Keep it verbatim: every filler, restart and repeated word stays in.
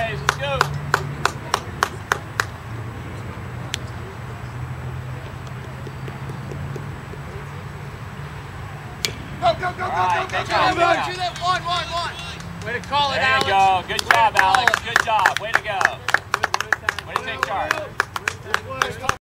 Braves. Let's go. Go, go, go, Right, go, go, go, go, go, go. go. Shoot that one, one, one. Way to call it, There Alex. you go. Good job, Way to call Alex. it. Good job. Way to go. Way to take charge.